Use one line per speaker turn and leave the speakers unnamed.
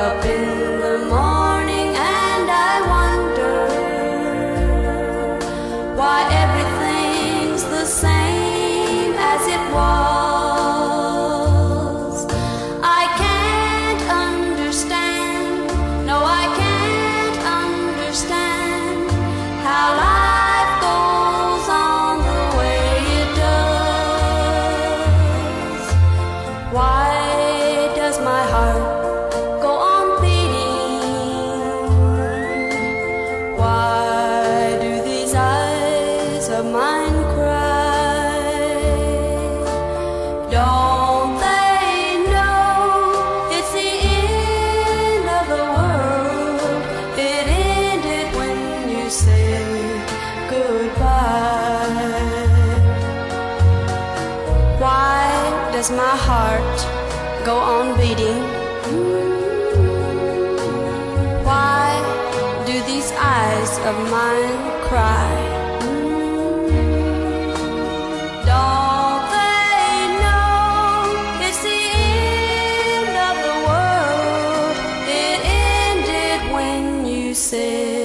up in the morning and I wonder why everything's the same as it was. I can't understand, no I can't understand how life goes on the way it does. Why does my heart go on beating? Why do these eyes of mine cry? Don't they know it's the end of the world? It ended when you said goodbye. Why does my heart go on beating? Why do these eyes of mine cry? Don't they know it's the end of the world? It ended when you said